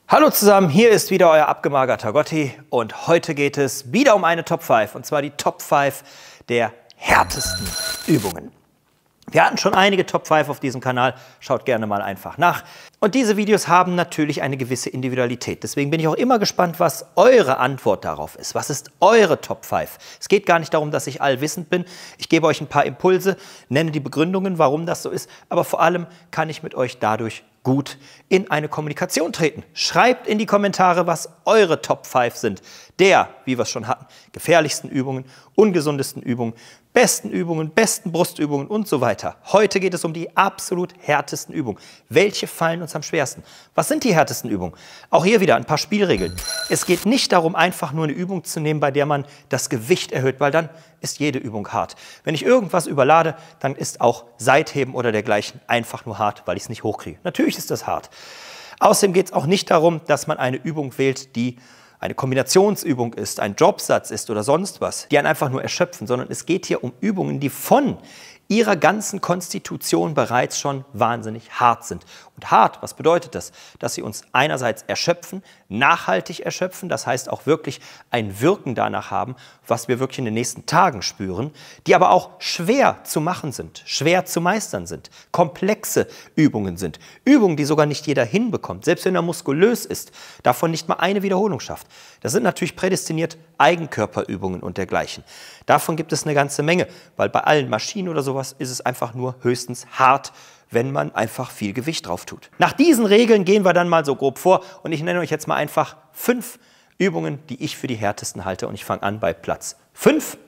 Hallo zusammen, hier ist wieder euer abgemagerter Gotti und heute geht es wieder um eine Top 5 und zwar die Top 5 der härtesten Übungen. Wir hatten schon einige Top 5 auf diesem Kanal, schaut gerne mal einfach nach. Und diese Videos haben natürlich eine gewisse Individualität. Deswegen bin ich auch immer gespannt, was eure Antwort darauf ist. Was ist eure Top 5? Es geht gar nicht darum, dass ich allwissend bin. Ich gebe euch ein paar Impulse, nenne die Begründungen, warum das so ist. Aber vor allem kann ich mit euch dadurch gut in eine Kommunikation treten. Schreibt in die Kommentare, was eure Top 5 sind. Der, wie wir es schon hatten, gefährlichsten Übungen, ungesundesten Übungen, besten Brustübungen und so weiter. Heute geht es um die absolut härtesten Übungen. Welche fallen uns am schwersten? Was sind die härtesten Übungen? Auch hier wieder ein paar Spielregeln. Es geht nicht darum, einfach nur eine Übung zu nehmen, bei der man das Gewicht erhöht, weil dann ist jede Übung hart. Wenn ich irgendwas überlade, dann ist auch Seitheben oder dergleichen einfach nur hart, weil ich es nicht hochkriege. Natürlich ist das hart. Außerdem geht es auch nicht darum, dass man eine Übung wählt, die eine Kombinationsübung ist, ein Dropsatz ist oder sonst was, die einen einfach nur erschöpfen, sondern es geht hier um Übungen, die von ihrer ganzen Konstitution bereits schon wahnsinnig hart sind. Und hart, was bedeutet das? Dass sie uns einerseits erschöpfen, nachhaltig erschöpfen, das heißt auch wirklich ein Wirken danach haben, was wir wirklich in den nächsten Tagen spüren, die aber auch schwer zu machen sind, schwer zu meistern sind, komplexe Übungen sind, Übungen, die sogar nicht jeder hinbekommt, selbst wenn er muskulös ist, davon nicht mal eine Wiederholung schafft. Das sind natürlich prädestiniert Eigenkörperübungen und dergleichen. Davon gibt es eine ganze Menge, weil bei allen Maschinen oder sowas ist es einfach nur höchstens hart, wenn man einfach viel Gewicht drauf tut. Nach diesen Regeln gehen wir dann mal so grob vor und ich nenne euch jetzt mal einfach 5 Übungen, die ich für die härtesten halte und ich fange an bei Platz 5.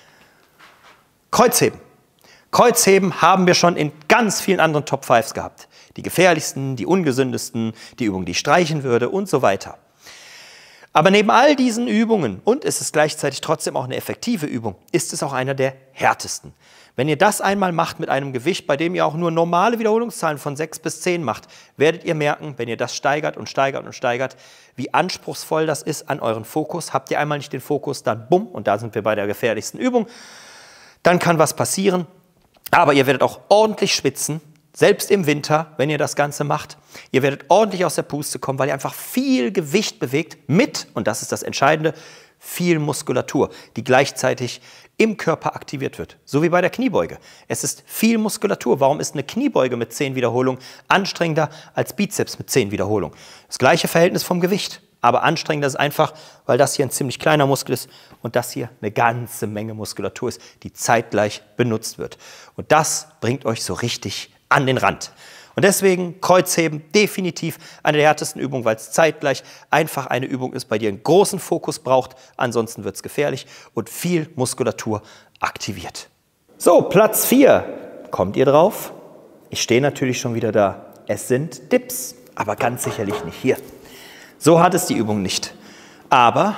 Kreuzheben. Kreuzheben haben wir schon in ganz vielen anderen Top 5s gehabt. Die gefährlichsten, die ungesündesten, die Übungen, die ich streichen würde und so weiter. Aber neben all diesen Übungen, und es ist gleichzeitig trotzdem auch eine effektive Übung, ist es auch einer der härtesten. Wenn ihr das einmal macht mit einem Gewicht, bei dem ihr auch nur normale Wiederholungszahlen von 6 bis 10 macht, werdet ihr merken, wenn ihr das steigert und steigert und steigert, wie anspruchsvoll das ist an euren Fokus. Habt ihr einmal nicht den Fokus, dann bumm, und da sind wir bei der gefährlichsten Übung, dann kann was passieren. Aber ihr werdet auch ordentlich schwitzen. Selbst im Winter, wenn ihr das Ganze macht, ihr werdet ordentlich aus der Puste kommen, weil ihr einfach viel Gewicht bewegt mit, und das ist das Entscheidende, viel Muskulatur, die gleichzeitig im Körper aktiviert wird. So wie bei der Kniebeuge. Es ist viel Muskulatur. Warum ist eine Kniebeuge mit 10 Wiederholungen anstrengender als Bizeps mit 10 Wiederholungen? Das gleiche Verhältnis vom Gewicht. Aber anstrengender ist einfach, weil das hier ein ziemlich kleiner Muskel ist und das hier eine ganze Menge Muskulatur ist, die zeitgleich benutzt wird. Und das bringt euch so richtig an den Rand. Und deswegen Kreuzheben definitiv eine der härtesten Übungen, weil es zeitgleich einfach eine Übung ist, bei der ihr einen großen Fokus braucht. Ansonsten wird es gefährlich und viel Muskulatur aktiviert. So, Platz 4. Kommt ihr drauf? Ich stehe natürlich schon wieder da. Es sind Dips, aber ganz sicherlich nicht hier. So hat es die Übung nicht. Aber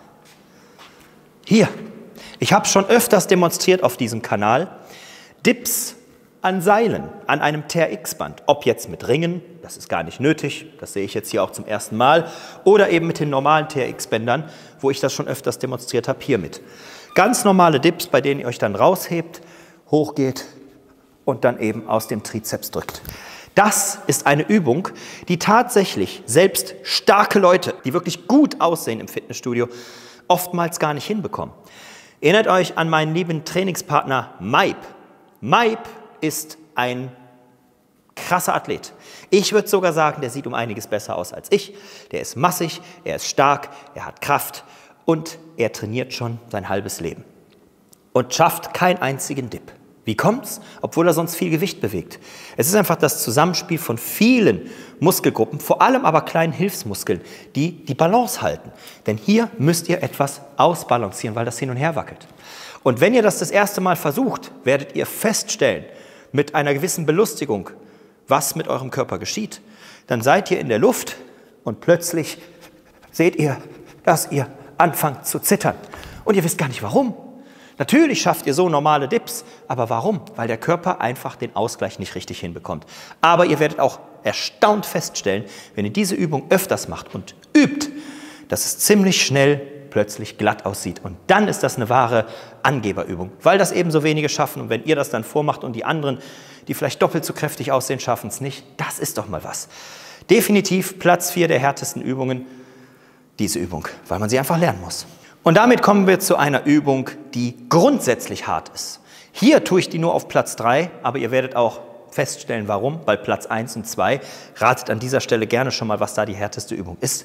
hier. Ich habe schon öfters demonstriert auf diesem Kanal. Dips an Seilen, an einem TRX-Band, ob jetzt mit Ringen, das ist gar nicht nötig, das sehe ich jetzt hier auch zum ersten Mal, oder eben mit den normalen TRX-Bändern, wo ich das schon öfters demonstriert habe, hiermit. Ganz normale Dips, bei denen ihr euch dann raushebt, hochgeht und dann eben aus dem Trizeps drückt. Das ist eine Übung, die tatsächlich selbst starke Leute, die wirklich gut aussehen im Fitnessstudio, oftmals gar nicht hinbekommen. Erinnert euch an meinen lieben Trainingspartner Maib. Maib ist ein krasser Athlet. Ich würde sogar sagen, der sieht um einiges besser aus als ich. Der ist massig, er ist stark, er hat Kraft und er trainiert schon sein halbes Leben. Und schafft keinen einzigen Dip. Wie kommt's? Obwohl er sonst viel Gewicht bewegt. Es ist einfach das Zusammenspiel von vielen Muskelgruppen, vor allem aber kleinen Hilfsmuskeln, die die Balance halten. Denn hier müsst ihr etwas ausbalancieren, weil das hin und her wackelt. Und wenn ihr das erste Mal versucht, werdet ihr feststellen, mit einer gewissen Belustigung, was mit eurem Körper geschieht. Dann seid ihr in der Luft und plötzlich seht ihr, dass ihr anfangt zu zittern. Und ihr wisst gar nicht warum. Natürlich schafft ihr so normale Dips, aber warum? Weil der Körper einfach den Ausgleich nicht richtig hinbekommt. Aber ihr werdet auch erstaunt feststellen, wenn ihr diese Übung öfters macht und übt, dass es ziemlich schnell plötzlich glatt aussieht. Und dann ist das eine wahre Angeberübung, weil das eben so wenige schaffen. Und wenn ihr das dann vormacht und die anderen, die vielleicht doppelt so kräftig aussehen, schaffen es nicht, das ist doch mal was. Definitiv Platz 4 der härtesten Übungen, diese Übung, weil man sie einfach lernen muss. Und damit kommen wir zu einer Übung, die grundsätzlich hart ist. Hier tue ich die nur auf Platz 3, aber ihr werdet auch feststellen, warum, weil Platz 1 und 2, ratet an dieser Stelle gerne schon mal, was da die härteste Übung ist,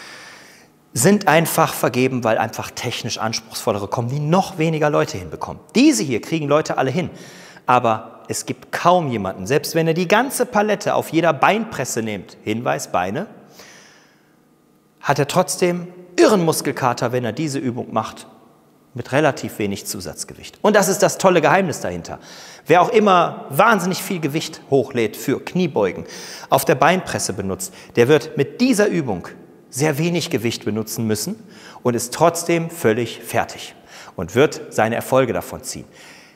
sind einfach vergeben, weil einfach technisch anspruchsvollere kommen, die noch weniger Leute hinbekommen. Diese hier kriegen Leute alle hin, aber es gibt kaum jemanden, selbst wenn ihr die ganze Palette auf jeder Beinpresse nehmt, Hinweis, Beine, hat er trotzdem irren Muskelkater, wenn er diese Übung macht, mit relativ wenig Zusatzgewicht. Und das ist das tolle Geheimnis dahinter. Wer auch immer wahnsinnig viel Gewicht hochlädt für Kniebeugen, auf der Beinpresse benutzt, der wird mit dieser Übung sehr wenig Gewicht benutzen müssen und ist trotzdem völlig fertig und wird seine Erfolge davon ziehen.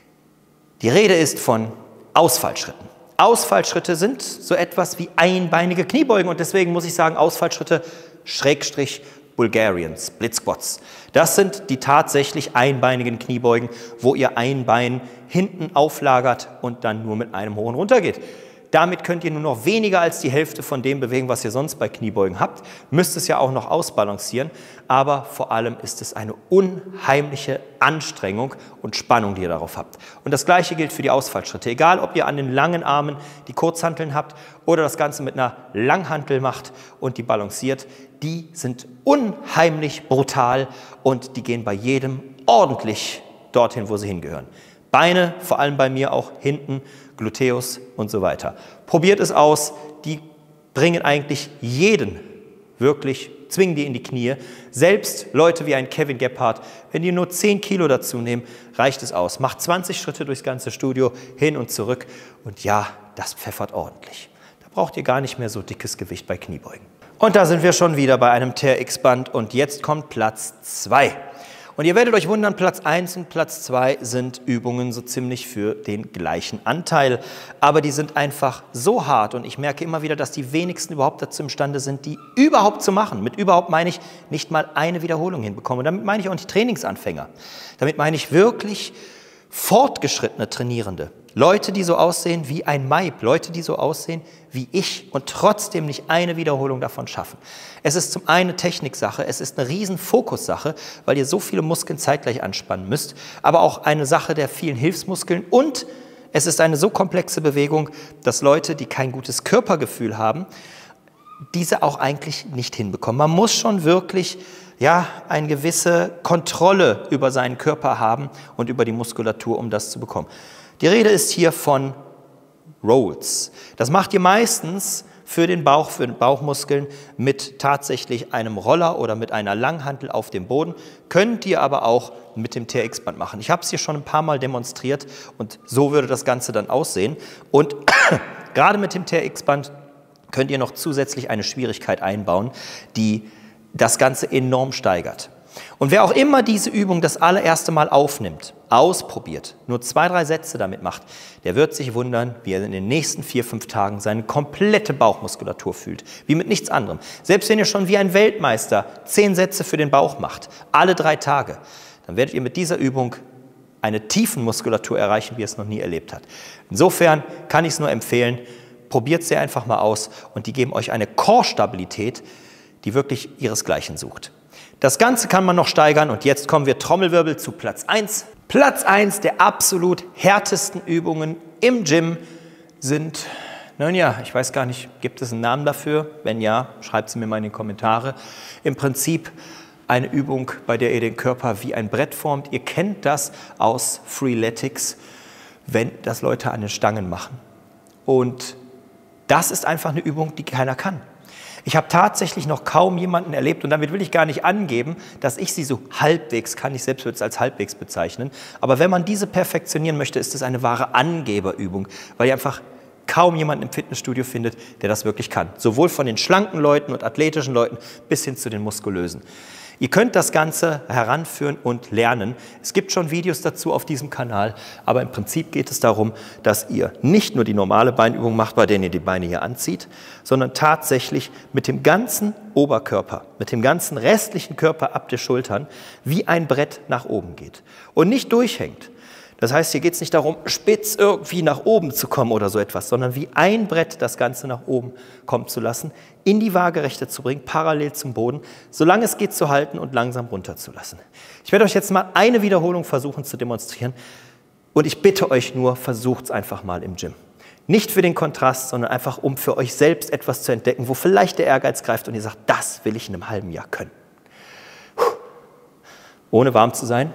Die Rede ist von Ausfallschritten. Ausfallschritte sind so etwas wie einbeinige Kniebeugen und deswegen muss ich sagen, Ausfallschritte Schrägstrich Bulgarian Split Squats. Das sind die tatsächlich einbeinigen Kniebeugen, wo ihr ein Bein hinten auflagert und dann nur mit einem hohen runtergeht. Damit könnt ihr nur noch weniger als die Hälfte von dem bewegen, was ihr sonst bei Kniebeugen habt. Müsst es ja auch noch ausbalancieren, aber vor allem ist es eine unheimliche Anstrengung und Spannung, die ihr darauf habt. Und das Gleiche gilt für die Ausfallschritte. Egal, ob ihr an den langen Armen die Kurzhanteln habt oder das Ganze mit einer Langhantel macht und die balanciert, die sind unheimlich brutal und die gehen bei jedem ordentlich dorthin, wo sie hingehören. Beine, vor allem bei mir auch hinten, Gluteus und so weiter. Probiert es aus, die bringen eigentlich jeden wirklich, zwingen die in die Knie. Selbst Leute wie ein Kevin Gebhardt, wenn die nur 10 Kilo dazu nehmen, reicht es aus. Macht 20 Schritte durchs ganze Studio, hin und zurück und ja, das pfeffert ordentlich. Da braucht ihr gar nicht mehr so dickes Gewicht bei Kniebeugen. Und da sind wir schon wieder bei einem TRX-Band und jetzt kommt Platz 2. Und ihr werdet euch wundern, Platz 1 und Platz 2 sind Übungen so ziemlich für den gleichen Anteil. Aber die sind einfach so hart und ich merke immer wieder, dass die wenigsten überhaupt dazu imstande sind, die überhaupt zu machen. Mit überhaupt meine ich nicht mal eine Wiederholung hinbekommen. Und damit meine ich auch nicht Trainingsanfänger. Damit meine ich wirklich fortgeschrittene Trainierende. Leute, die so aussehen wie ein Maib, Leute, die so aussehen wie ich und trotzdem nicht eine Wiederholung davon schaffen. Es ist zum einen eine Techniksache, es ist eine riesen Fokussache, weil ihr so viele Muskeln zeitgleich anspannen müsst, aber auch eine Sache der vielen Hilfsmuskeln und es ist eine so komplexe Bewegung, dass Leute, die kein gutes Körpergefühl haben, diese auch eigentlich nicht hinbekommen. Man muss schon wirklich eine gewisse Kontrolle über seinen Körper haben und über die Muskulatur, um das zu bekommen. Die Rede ist hier von Rolls. Das macht ihr meistens für den Bauch, für den Bauchmuskeln mit tatsächlich einem Roller oder mit einer Langhantel auf dem Boden. Könnt ihr aber auch mit dem TRX-Band machen. Ich habe es hier schon ein paar Mal demonstriert und so würde das Ganze dann aussehen. Und gerade mit dem TRX-Band könnt ihr noch zusätzlich eine Schwierigkeit einbauen, die das Ganze enorm steigert. Und wer auch immer diese Übung das allererste Mal aufnimmt, ausprobiert, nur 2, 3 Sätze damit macht, der wird sich wundern, wie er in den nächsten 4, 5 Tagen seine komplette Bauchmuskulatur fühlt. Wie mit nichts anderem. Selbst wenn ihr schon wie ein Weltmeister 10 Sätze für den Bauch macht, alle 3 Tage, dann werdet ihr mit dieser Übung eine Tiefenmuskulatur erreichen, wie ihr es noch nie erlebt habt. Insofern kann ich es nur empfehlen, probiert sie einfach mal aus und die geben euch eine Core-Stabilität, die wirklich ihresgleichen sucht. Das Ganze kann man noch steigern und jetzt kommen wir Trommelwirbel zu Platz 1. Platz 1 der absolut härtesten Übungen im Gym sind, nun ja, ich weiß gar nicht, gibt es einen Namen dafür? Wenn ja, schreibt es mir mal in die Kommentare. Im Prinzip eine Übung, bei der ihr den Körper wie ein Brett formt. Ihr kennt das aus Freeletics, wenn das Leute an den Stangen machen. Und das ist einfach eine Übung, die keiner kann. Ich habe tatsächlich noch kaum jemanden erlebt und damit will ich gar nicht angeben, dass ich sie so halbwegs kann. Ich selbst würde es als halbwegs bezeichnen. Aber wenn man diese perfektionieren möchte, ist es eine wahre Angeberübung, weil ihr einfach kaum jemanden im Fitnessstudio findet, der das wirklich kann. Sowohl von den schlanken Leuten und athletischen Leuten bis hin zu den muskulösen. Ihr könnt das Ganze heranführen und lernen. Es gibt schon Videos dazu auf diesem Kanal, aber im Prinzip geht es darum, dass ihr nicht nur die normale Beinübung macht, bei der ihr die Beine hier anzieht, sondern tatsächlich mit dem ganzen Oberkörper, mit dem ganzen restlichen Körper ab der Schultern wie ein Brett nach oben geht und nicht durchhängt. Das heißt, hier geht es nicht darum, spitz irgendwie nach oben zu kommen oder so etwas, sondern wie ein Brett das Ganze nach oben kommen zu lassen, in die Waagerechte zu bringen, parallel zum Boden, solange es geht zu halten und langsam runterzulassen. Ich werde euch jetzt mal eine Wiederholung versuchen zu demonstrieren und ich bitte euch nur, versucht es einfach mal im Gym. Nicht für den Kontrast, sondern einfach, um für euch selbst etwas zu entdecken, wo vielleicht der Ehrgeiz greift und ihr sagt, das will ich in einem halben Jahr können. Ohne warm zu sein.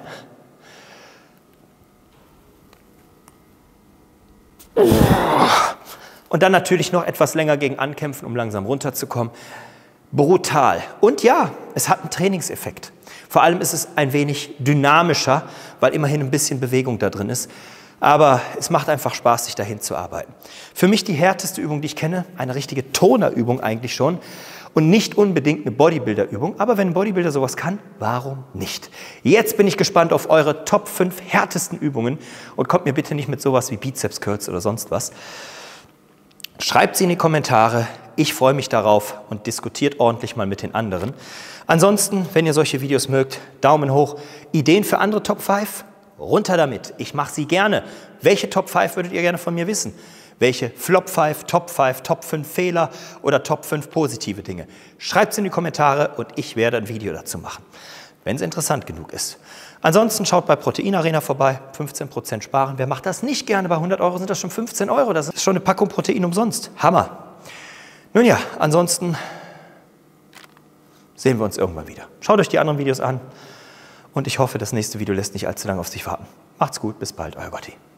Und dann natürlich noch etwas länger gegen ankämpfen, um langsam runterzukommen. Brutal. Und ja, es hat einen Trainingseffekt. Vor allem ist es ein wenig dynamischer, weil immerhin ein bisschen Bewegung da drin ist. Aber es macht einfach Spaß, sich dahin zu arbeiten. Für mich die härteste Übung, die ich kenne, eine richtige Tonerübung eigentlich schon. Und nicht unbedingt eine Bodybuilder-Übung. Aber wenn ein Bodybuilder sowas kann, warum nicht? Jetzt bin ich gespannt auf eure Top 5 härtesten Übungen. Und kommt mir bitte nicht mit sowas wie Bizeps-Curls oder sonst was. Schreibt sie in die Kommentare. Ich freue mich darauf und diskutiert ordentlich mal mit den anderen. Ansonsten, wenn ihr solche Videos mögt, Daumen hoch. Ideen für andere Top 5? Runter damit. Ich mache sie gerne. Welche Top 5 würdet ihr gerne von mir wissen? Welche Flop 5, Top 5 Fehler oder Top 5 positive Dinge? Schreibt es in die Kommentare und ich werde ein Video dazu machen, wenn es interessant genug ist. Ansonsten schaut bei Protein Arena vorbei, 15% sparen. Wer macht das nicht gerne? Bei 100 € sind das schon 15 €. Das ist schon eine Packung Protein umsonst. Hammer. Nun ja, ansonsten sehen wir uns irgendwann wieder. Schaut euch die anderen Videos an und ich hoffe, das nächste Video lässt nicht allzu lange auf sich warten. Macht's gut, bis bald, euer Gotti.